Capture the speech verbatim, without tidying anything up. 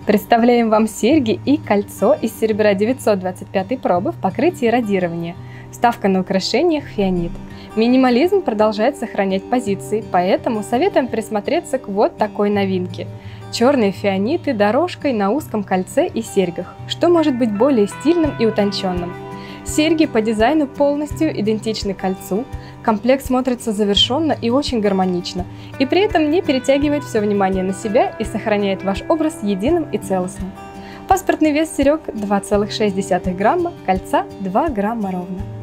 Представляем вам серьги и кольцо из серебра девятьсот двадцать пятой пробы в покрытии радирования. Вставка на украшениях фианит. Минимализм продолжает сохранять позиции, поэтому советуем присмотреться к вот такой новинке. Черные фианиты дорожкой на узком кольце и серьгах, что может быть более стильным и утонченным. Серьги по дизайну полностью идентичны кольцу, комплект смотрится завершенно и очень гармонично, и при этом не перетягивает все внимание на себя и сохраняет ваш образ единым и целостным. Паспортный вес серег два целых шесть десятых грамма, кольца два грамма ровно.